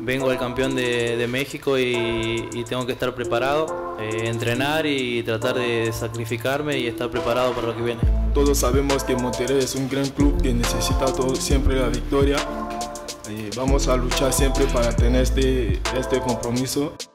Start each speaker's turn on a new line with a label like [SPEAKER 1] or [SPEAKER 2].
[SPEAKER 1] vengo al campeón de México y tengo que estar preparado, entrenar y tratar de sacrificarme y estar preparado para lo que viene.
[SPEAKER 2] Todos sabemos que Monterrey es un gran club que necesita siempre la victoria. Vamos a luchar siempre para tener este compromiso.